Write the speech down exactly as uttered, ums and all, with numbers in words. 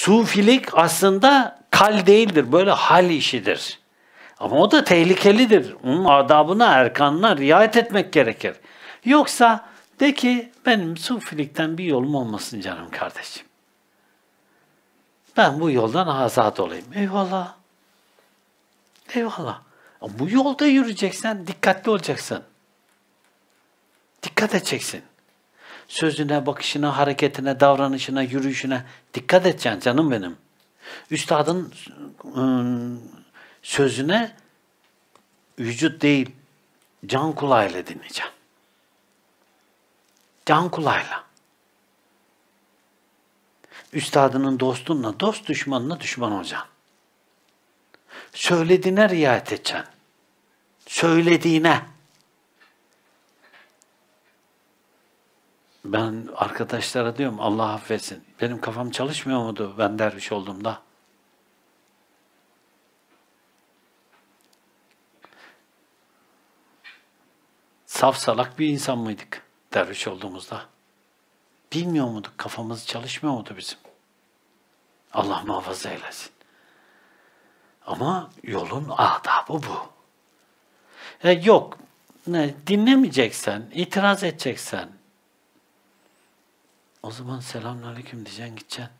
Sufilik aslında kal değildir, böyle hal işidir. Ama o da tehlikelidir. Onun adabına, erkanına riayet etmek gerekir. Yoksa de ki benim sufilikten bir yolum olmasın canım kardeşim. Ben bu yoldan azat olayım. Eyvallah. Eyvallah. Ama bu yolda yürüyeceksen dikkatli olacaksın. Dikkat edeceksin. Sözüne, bakışına, hareketine, davranışına, yürüyüşüne dikkat edeceksin canım benim. Üstadın ıı, sözüne vücut değil, can kulağıyla dinleyeceğim. Can kulağıyla. Üstadının dostunla, dost düşmanına düşman olacaksın. Söylediğine riayet edeceksin. Söylediğine. Ben arkadaşlara diyorum, Allah affetsin. Benim kafam çalışmıyor muydu ben derviş olduğumda? Saf salak bir insan mıydık derviş olduğumuzda? Bilmiyor muyduk? Kafamız çalışmıyor muydu bizim? Allah muhafaza eylesin. Ama yolun adabı bu. E yok, ne, dinlemeyeceksen, itiraz edeceksen, o zaman selamünaleyküm diyeceksin, gideceksin.